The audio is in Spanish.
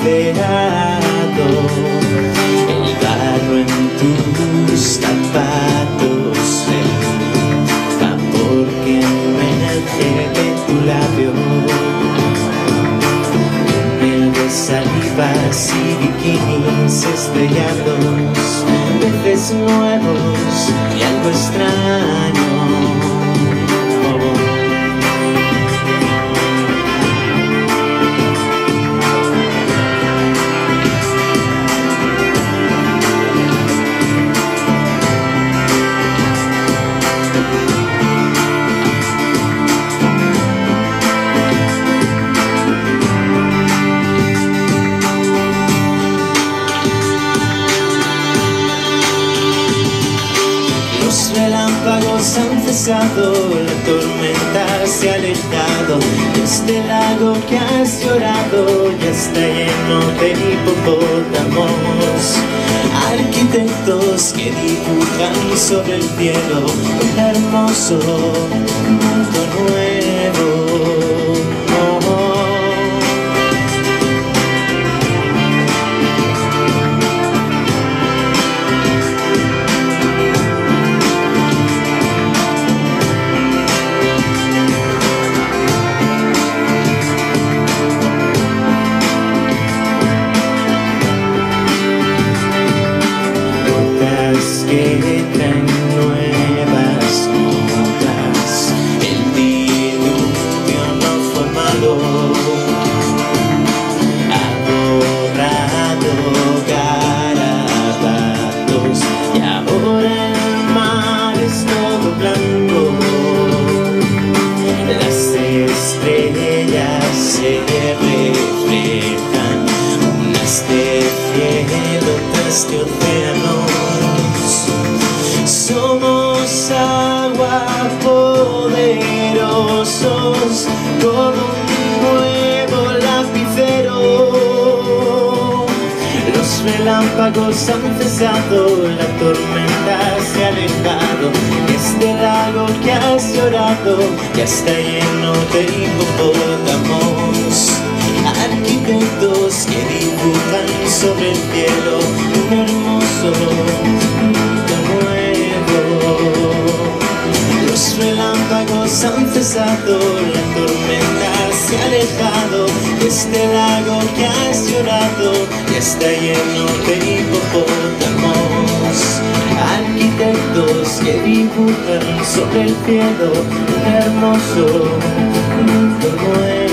creado, el barro en tus zapatos, el vapor que emerge de tu labio, miel de salivas y bikinis estrellados, peces nuevos y algo extraño. Los relámpagos han cesado, la tormenta se ha alejado, este lago que has llorado ya está lleno de hipopótamos, arquitectos que dibujan sobre el cielo un hermoso mundo nuevo. Que traen nuevas notas, el diluvio no formado ha borrado garabatos y ahora el mar es todo blanco, las estrellas se reflejan, unas de cielo, otras de océano. Somos agua, poderosos como un nuevo lapicero. Los relámpagos han cesado, la tormenta se ha alejado, este lago que has llorado ya está lleno de hipopótamos, arquitectos que dibujan sobre el cielo un hermoso mundo nuevo. Los relámpagos han cesado, la tormenta se ha alejado, este lago que has llorado ya está lleno de hipopótamos, arquitectos que dibujan sobre el cielo un hermoso mundo nuevo.